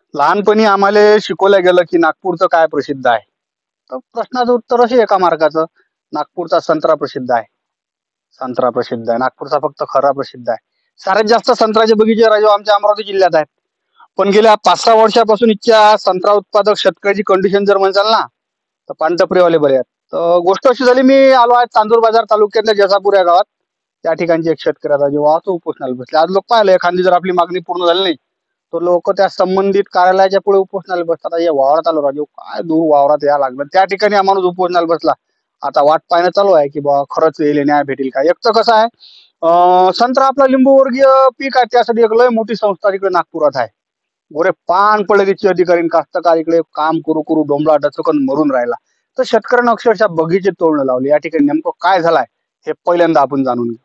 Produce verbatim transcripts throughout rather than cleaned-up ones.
लहानपणी आम्हाला शिकवलं गेलं की नागपूरचं काय प्रसिद्ध आहे. तर प्रश्नाचं उत्तर असे एका मार्गाचं, नागपूरचा संत्रा प्रसिद्ध आहे. संत्रा प्रसिद्ध आहे. नागपूरचा फक्त खरा प्रसिद्ध आहे. सर्वात जास्त संत्र्याचे बगीचे राजू आमच्या अमरावती जिल्ह्यात आहेत. पण गेल्या पाच सहा वर्षापासून इथच्या संत्रा उत्पादक शेतकऱ्याची कंडिशन जर म्हणसाल ना, तर पानटपरीवाले बरे आहेत. तर गोष्ट अशी झाली, मी आलो आहे चांदूर बाजार तालुक्यातल्या जसापूर या गावात. त्या ठिकाणचे एक शेतकरी आता जेव्हा तो उपोषणाला बसले. आज लोक पाहिलं एखादी जर आपली मागणी पूर्ण झाली नाही, तर लोक त्या संबंधित कार्यालयाच्या पुढे उपोषणाला बसतात. आता या वावरात आलो राजू, काय दूर वावरात या लागलं. त्या ठिकाणी हा माणूस उपोषणाला बसला. आता वाट पाहणं चालू आहे की बा खरंच येईल न्याय भेटेल का. एक तर कसं आहे, अं, संत्रा आपला लिंबू वर्गीय पीक आहे, त्यासाठी एक लय मोठी संस्था तिकडे नागपुरात आहे. गोरे पान पडले तिचे अधिकारी आणि कास्तकार इकडे काम करू करू डोंबला डचकन मरून राहिला. तर शेतकऱ्यांना अक्षरशः बगीचे तोडणं लावले. या ठिकाणी नेमकं काय झालंय हे पहिल्यांदा आपण जाणून घेऊ.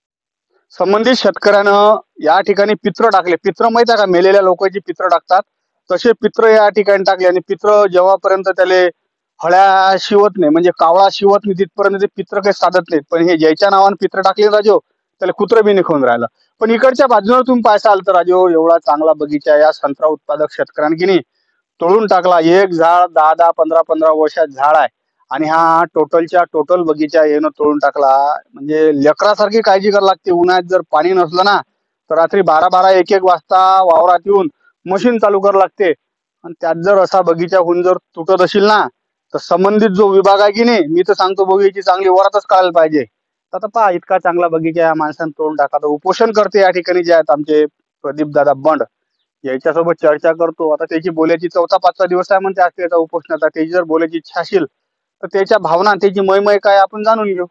संबंधित शेतकऱ्यानं या ठिकाणी पित्र टाकले. पित्र माहित आहे का, मेलेल्या लोकांची पित्र टाकतात तसे पित्र या ठिकाणी टाकले. आणि पित्र जेव्हापर्यंत त्याले हळ्या शिवत नाही, म्हणजे कावळा शिवत नाही, तिथपर्यंत ते पित्र काही साधत नाहीत. पण हे ज्याच्या नावाने पित्र टाकले राजो, त्याला कुत्र बी निघून राहिलं. पण इकडच्या बाजूने तुम्ही पाहाल तर राजो, एवढा चांगला बगीचा या संत्रा उत्पादक शेतकऱ्यांनी की नाही तोडून टाकला. एक झाड दहा दहा पंधरा पंधरा वर्षात झाड आहे, आणि हा टोटलच्या टोटल बगीचा येणं तोडून टाकला. म्हणजे लेकरासारखी काळजी करावी लागते. उन्हाळ्यात जर पाणी नसलं ना, तर रात्री बारा बारा एक एक वाजता वावरात येऊन मशीन चालू करावं लागते. आणि त्यात जर असा बगीचा होऊन जर तुटत असेल ना, तर संबंधित जो विभाग आहे की नाही, मी तर सांगतो बगीची चांगली वरातच काढायला पाहिजे. आता पहा, इतका चांगला बगीचा या माणसाने तोडून टाका. तर उपोषण करते या ठिकाणी जे आहेत आमचे प्रदीप दादा बंड, याच्यासोबत चर्चा करतो. आता त्याची बोलायची चौथा पाचवा दिवस आहे म्हणते आज त्याचा उपोषणाचा. त्याची जर बोलायची इच्छा असेल तर त्याच्या भावना, त्याची मयमय काय आपण जाणून घेऊ.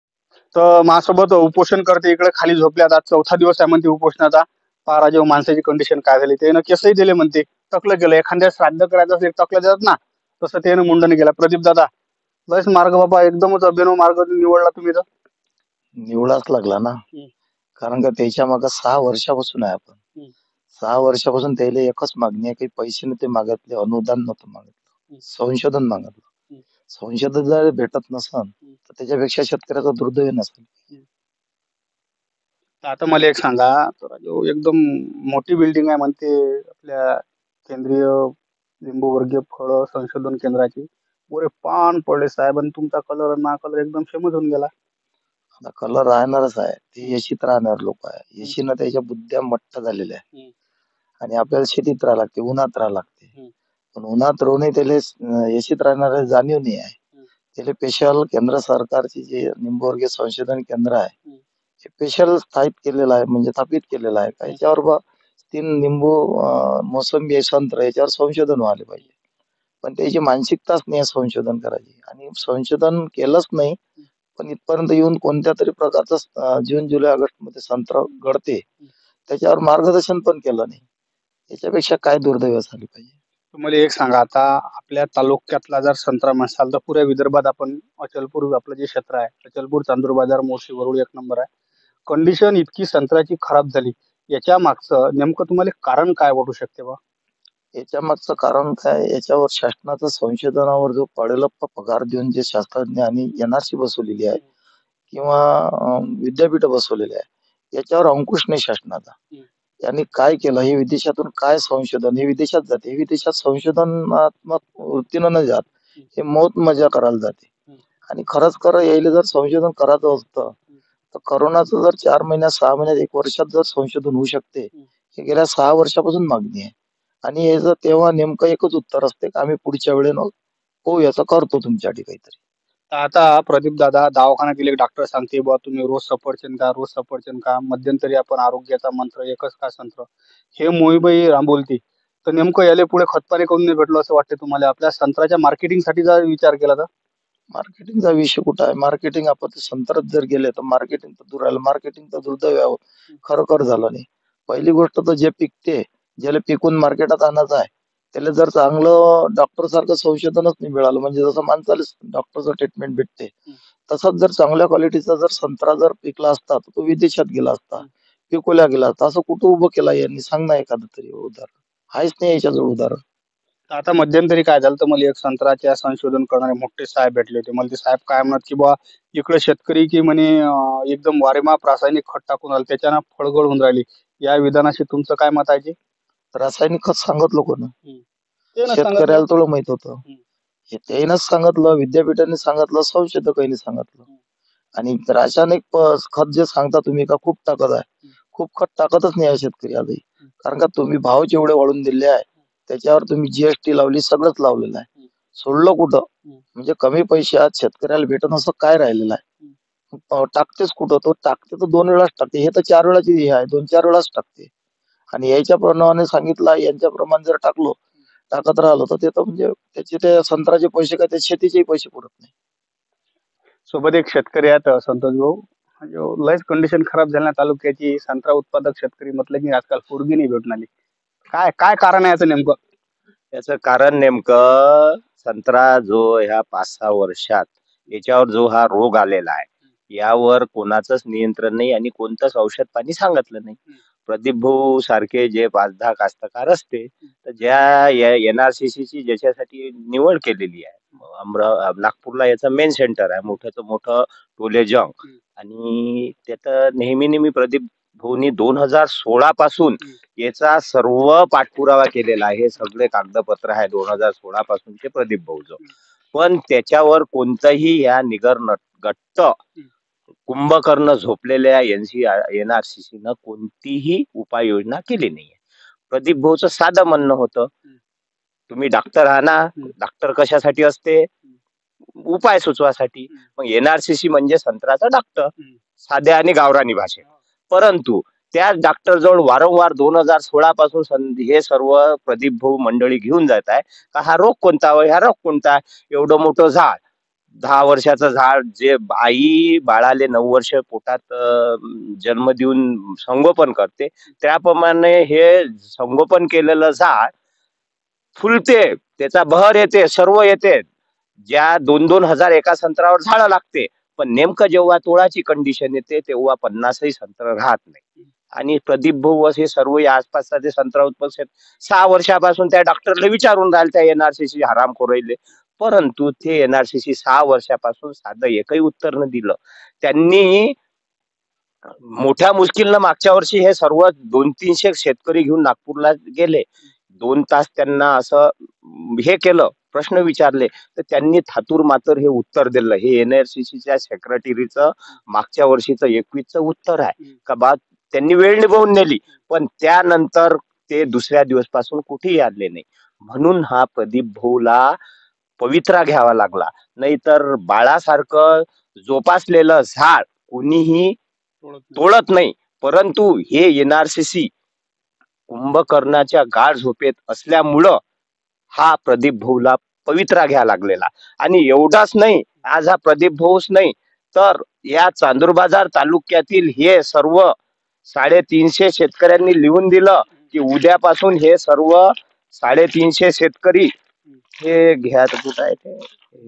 तर माझ्यासोबत उपोषण करते इकडे खाली झोपल्यात. आज चौथा दिवस आहे म्हणते उपोषणाचा. पहा जेव्हा माणसाची कंडिशन काय झाली, त्यानं केसही दिले म्हणते, टकलं गेलं. एखाद्या श्राद्ध करायचं असेल टकलं जातात ना, तसं त्यानं मुंडन गेला. प्रदीप दादा, बस मार्ग बाबा एकदमच अभिनव मार्ग निवडला तुम्ही तर. निवडाच लागला ना, हम्म, कारण का त्याच्या मागे सहा वर्षापासून आहे आपण. हम्म, सहा वर्षापासून त्याला एकच मागणी आहे, काही पैसे नव्हते मागितले, अनुदान नव्हतं मागितलं, हम्म, संशोधन मागितलं. हम्म, संशोधन जर भेटत नसन हम्म, तर त्याच्यापेक्षा शेतकऱ्याचा दुर्दैव नसेल. हम्म. तर आता मला एक सांगा, तर राजू, एकदम मोठी बिल्डिंग आहे म्हणते आपल्या केंद्रीय लिंबूवर्गीय फळ संशोधन केंद्राची. गोरे पान पडले साहेब, आणि तुमचा कलर आणि माझा कलर एकदम फेमस होऊन गेला. आता कलर राहणारच आहे, ते हम्म, येशीत राहणार लोक आहे. हम्म, येशीनं त्याच्या बुद्ध्या मट्ट झालेल्या आहे. हम्म, आणि आपल्याला शेतीत राहावं लागते, उन्हात राहावं लागते. हम्म, पण उन्हात राहूनही त्याला अं, येशीत राहणारे जाणीव नाही आहे. हम्म, त्याला स्पेशल केंद्र सरकारचे जे लिंबूवर्गीय संशोधन केंद्र आहे, हम्म, स्पेशल स्थापित केलेलं आहे, म्हणजे स्थापित केलेलं आहे का हम्म. याच्यावर बा तीन लिंबू, अं, मोसंबी, संत्र याच्यावर संशोधन व्हायला पाहिजे. पण त्याची मानसिकताच नाही आहे संशोधन करायची, आणि संशोधन केलंच नाही. पण इथपर्यंत येऊन कोणत्या तरी प्रकारचं अं, जून जुलै ऑगस्ट मध्ये संत्र घडते, त्याच्यावर मार्गदर्शन पण केलं नाही. याच्यापेक्षा काय दुर्दैव झाले पाहिजे. तुम्हाला एक सांगा, आता आपल्या तालुक्यातला जर संत्रा म्हणसाल तर पुऱ्या विदर्भात आपण अचलपूर आपलं जे क्षेत्र आहे, अचलपूर, चांदूर बाजार, मोर्शी, वरुड एक नंबर आहे. कंडिशन इतकी संत्र्याची खराब झाली, याच्या मागचं नेमकं तुम्हाला कारण काय वाटू शकते बा. याच्या मागचं कारण काय, याच्यावर शासनाचं संशोधनावर जो पडेल पगार देऊन जे शास्त्रज्ञ आणि एनआरसी बसवलेली आहे, किंवा अं, विद्यापीठ बसवलेली आहे, याच्यावर अंकुश नाही शासनाचा. यांनी काय केलं, हे विदेशातून काय संशोधन, हे विदेशात जाते, हे विदेशात संशोधनात्मक वृत्तीनं न जात, हे मौत मजा करायला जाते. आणि खरंच खरं यायला जर संशोधन करायचं असतं तर करोनाचं जर चार महिन्यात, सहा महिन्यात, एक वर्षात जर संशोधन होऊ शकते, हे गेल्या सहा वर्षापासून मागणी आहे. आणि याचं तेव्हा नेमकं एकच उत्तर असते की आम्ही पुढच्या वेळेनं हो याचं करतो तुमच्यासाठी काहीतरी. तर आता प्रदीप दादा, दवाखान्यात गेले डॉक्टर सांगते बुवा तुम्ही रोज सफरचंद खा, रोज सफरचंद खा. मध्यंतरी आपण आरोग्याचा मंत्र एकच खा संत्र, हे मोहीबाई राबवलती. तर नेमकं याले पुढे खतपाणी करून नाही भेटलं असं वाटतं तुम्हाला. आपल्या संत्र्याच्या मार्केटिंगसाठी जर विचार केला तर. मार्केटिंगचा विषय कुठं आहे, मार्केटिंग आपण ते संत्रच जर गेले तर मार्केटिंग तर दूर राहिलं. मार्केटिंग तर दुर्दैव आहे, खरोखर झालं नाही. पहिली गोष्ट तर जे पिकते, ज्याला पिकून मार्केटात आणायचं आहे, त्याला जर चांगलं डॉक्टर सारखं संशोधनच नाही मिळालं, म्हणजे जसं माणसाला डॉक्टरचं ट्रीटमेंट भेटते, तसंच जर चांगल्या क्वालिटीचा जर संत्रा जर पिकला असता तर तो विदेशात गेला असता, पिकवला गेला असता. असं कुठं उभं केलं यांनी, सांग ना एखादं तरी उदाहरण. आहेच नाही याच्याजवळ उदाहरण. तर आता मध्यंतरी काय झालं, तर मला एक संत्र्याच्या संशोधन करणारे मोठे साहेब भेटले होते. मला ते साहेब काय म्हणत की बुवा इकडे शेतकरी की म्हणे अं, एकदम वारेमाप रासायनिक खत टाकून राहिले, त्याच्यानं फळगळ होऊन राहिली. या विधानाशी तुमचं काय मत आहे? रासायनिक खत सांगितलं कोण? ते ना शेतकऱ्याला सांगितलं. थोडं माहित होतं. हम्म. हे त्यानंच सांगितलं, विद्यापीठाने सांगितलं, संशोधकांनी सांगितलं. आणि रासायनिक प- खत जे सांगता तुम्ही का खूप टाकत आहे, खूप खत टाकतच नाही आहे शेतकरी आजही. कारण का तुम्ही भाव जेवढे वाढून दिले आहे त्याच्यावर तुम्ही जीएसटी लावली, सगळंच लावलेलं आहे. सोडलं कुठं? म्हणजे कमी पैशात शेतकऱ्याला भेटणं असं काय राहिलेलं आहे? अं, टाकतेच कुठं? तो टाकते तर दोन वेळाच टाकते. हे तर चार वेळाची हे आहे, दोन चार वेळाच टाकते. आणि याच्या प्रमाणे सांगितलं, यांच्या प्रमाणे जर टाकलो, टाकत राहिलो तर ते तर म्हणजे त्याचे ते संत्र्याचे पैसे काय, ते शेतीचेही पैसे पुरत नाही. सोबत एक शेतकरी आहेत संतोष भाऊ, म्हणजे लयच कंडिशन खराब झाली ना तालुक्याची. संत्रा उत्पादक शेतकरी म्हटलं की आजकाल पोरगी नाही भेटून आली. काय काय कारण आहे याचं नेमकं? याचं कारण नेमकं संत्रा जो ह्या पाच सहा वर्षात याच्यावर जो हा रोग आलेला आहे, यावर कोणाचंच नियंत्रण नाही आणि कोणतंच औषध पाणी सांगितलं नाही. प्रदीप भाऊ सारखे जे पाच दहा कास्तकार असते, तर ज्या एनआरसीसी ची ज्याच्यासाठी निवड केलेली आहे, अमरा नागपूरला याचं मेन सेंटर आहे, मोठ्याचं मोठं टोलेजंग. आणि त्यात नेहमी नेहमी प्रदीप भाऊनी दोन हजार सोळा पासून याचा सर्व पाठपुरावा केलेला आहे. हे सगळे कागदपत्र आहे दोन हजार सोळा पासूनचे प्रदीप भाऊचं. पण त्याच्यावर कोणतंही या निगर गट्ट कुंभकर्ण झोपलेल्या एनसी एनआरसीसी न कोणतीही उपाययोजना केली नाहीये. प्रदीप भाऊचं साधं म्हणणं होतं, तुम्ही डॉक्टर आहा ना, डॉक्टर कशासाठी असते? उपाय सुचवासाठी. मग एनआरसीसी म्हणजे संत्र्याचा डॉक्टर, साध्या आणि गावरानी भाषेत. परंतु त्या डॉक्टर जवळ वारंवार दोन हजार सोळा पासून सं- हे सर्व प्रदीप भाऊ मंडळी घेऊन जात आहे का हा रोग कोणता व हा रोग कोणता. एवढं मोठं झाड, दहा वर्षाचं झाड, जे आई बाळाले नऊ वर्ष पोटात अं, जन्म देऊन संगोपन करते, त्याप्रमाणे हे संगोपन केलेलं झाड फुलते, त्याचा बहर येते, सर्व येते. ज्या दोन दोन हजार एका संत्र्यावर झाडं लागते, पण नेमकं जेव्हा तोळाची कंडिशन येते तेव्हा पन्नासही संत्र राहत नाही. आणि प्रदीप भाऊ असे सर्व या आसपासचा जे संत्रा उत्पादक सहा वर्षापासून त्या डॉक्टरला विचारून राहिले, त्या एनआरसीसी हराम कोरायले. परंतु ते एनआरसीसी सहा वर्षापासून साधं एकही उत्तर न दिलं. त्यांनी मोठ्या मुश्किलनं मागच्या वर्षी हे सर्व दोन तीनशे शेतकरी घेऊन नागपूरला गेले. दोन तास त्यांना असं हे केलं, प्रश्न विचारले, तर त्यांनी थातूर मातर हे उत्तर दिलं. हे एनआरसीसीच्या सेक्रेटरीचं मागच्या वर्षीचं एकवीसचं उत्तर आहे का बा, त्यांनी वेळ निभावून नेली. पण त्यानंतर ते दुसऱ्या दिवस पासून कुठेही आले नाही. म्हणून हा प्रदीप भाऊला पवित्रा घ्यावा लागला. नाहीतर बाळासारखं जोपासलेलं झाड कोणीही तोडत नाही. परंतु हे एनआरसीसी कुंभकर्णाच्या गाढ झोपेत असल्यामुळं हा प्रदीप भाऊला पवित्रा घ्या लागलेला. आणि एवढाच नाही, आज हा प्रदीप भाऊच नाही तर या चांदूर बाजार तालुक्यातील हे सर्व साडेतीनशे शेतकऱ्यांनी लिहून दिलं की उद्यापासून हे सर्व साडेतीनशे शेतकरी हे घ्या, तर कुठं आहे ते,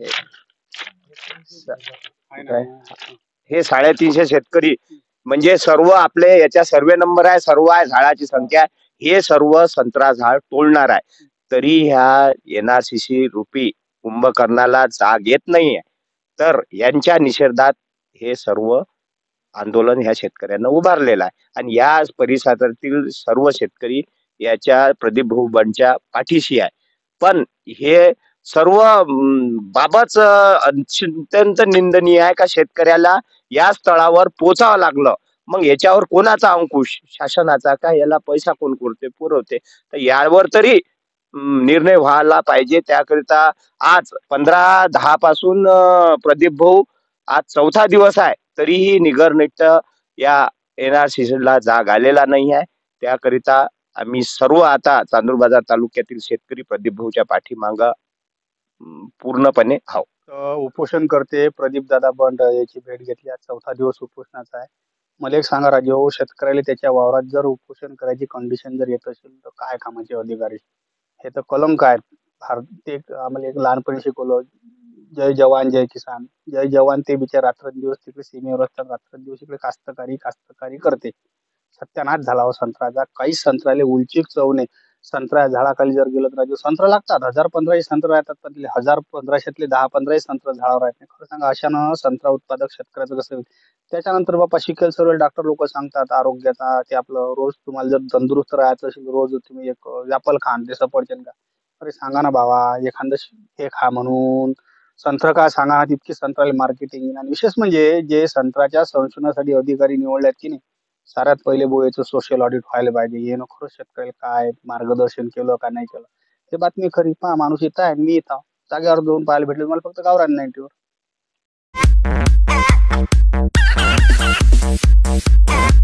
हे- हे साडेतीनशे शेतकरी म्हणजे सर्व आपले याच्या सर्वे नंबर आहे, सर्व आहे, झाडाची संख्या आहे, हे सर्व संत्रा झाड तोडणार आहे. तरी ह्या एनआरसीसी रूपी कुंभकर्णाला जाग येत नाहीये. तर यांच्या निषेधात हे सर्व आंदोलन ह्या शेतकऱ्यांना उभारलेलं आहे. आणि या परिसरातील सर्व शेतकरी याच्या प्रदीप भाऊबांच्या पाठीशी आहे. पण हे सर्व अं, बाबच अं, अत्यंत निंदनीय आहे का शेतकऱ्याला या स्थळावर पोचावं लागलं. मग याच्यावर कोणाचा अंकुश? शासनाचा का? याला पैसा कोण करते पुरवते? तर यावर तरी अं, निर्णय व्हायला पाहिजे. त्याकरिता आज पंधरा दहा पासून अं, प्रदीप भाऊ आज चौथा दिवस आहे, तरीही निगरनिट्ट या एनआरसीसीला जाग आलेला नाही आहे. त्याकरिता आम्ही सर्व आता चांदूर बाजार तालुक्यातील शेतकरी प्रदीप भाऊच्या पाठीमागं अं, पूर्णपणे आहोत. तर उपोषण करते प्रदीप दादा बंड याची भेट घेतली. आज चौथा दिवस उपोषणाचा आहे. मला एक सांगा राजे हो, शेतकऱ्याला त्याच्या वावरात जर उपोषण करायची कंडिशन जर येत असेल तर काय कामाचे अधिकारी? हे तर कलंक आहेत. भारत एक आम्हाला एक लहानपणी शिकवलं, जय जवान जय किसान. जय जवान ते बिचार रात्रंदिवस तिकडे सीमेवर असतात, रात्रंदिवस इकडे कास्तकारी कास्तकारी करते. सत्यानाश झाला हो संत्र्याचा. काहीच संत्र्याले उलचीक चव नाही. संत्रा झाडाखाली जर गेलं तर राजू संत्र लागतात, हजार पंधराशे संत्र राहतात, पण ते हजार पंधराशेतले दहा पंधराही संत्र झाडावर राहत नाही. खरं सांगा, अशानं संत्रा उत्पादक शेतकऱ्याचं कसं होईल? त्याच्यानंतर बाप्पा शिकेल सर्व डॉक्टर लोक सांगतात आरोग्याचा, ते आपलं रोज तुम्हाला जर तंदुरुस्त राहायचं असेल रोज तुम्ही एक ॲपल खा आणि ते सफरचंद खा. अरे सांगा ना बाबा, एखादं श- हे खा म्हणून. संत्र का सांगा, तितकी संत्र्याला मार्केटिंग. आणि विशेष म्हणजे जे संत्र्याच्या संशोधनासाठी अधिकारी निवडले आहेत की नाही, साऱ्यात पहिले बोयाचं सोशल ऑडिट व्हायला पाहिजे. हे खरं शेतकऱ्याला काय मार्गदर्शन केलं का नाही केलं, ते बातमी खरी. पहा, माणूस इथं आहे, मी इथं आहे. जागेवर जाऊन पाहायला भेटले मला फक्त गावरान नाईन्टीवर.